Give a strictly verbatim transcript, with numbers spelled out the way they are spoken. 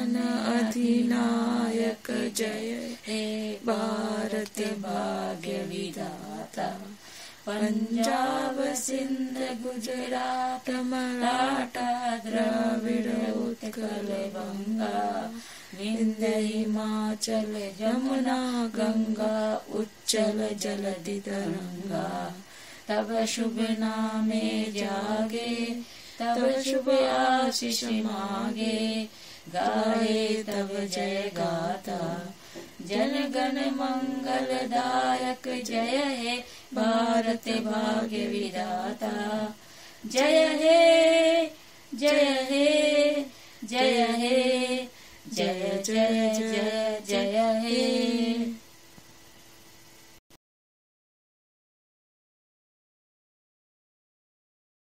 जन अधिनायक जय हे भारत भाग्य विधाता। पंजाब सिंध गुजरात मराठा द्रविड़ उत्कल बंगा, विंध्य हिमाचल यमुना गंगा, उच्चल जलधि तरंगा। तब शुभ नामे जागे, तब शुभ आशीष मांगे, गाए तब जय गाथा। जन गण मंगल दायक जय हे भारत भाग्य विधाता। जय हे जय हे जय हे जय जय जय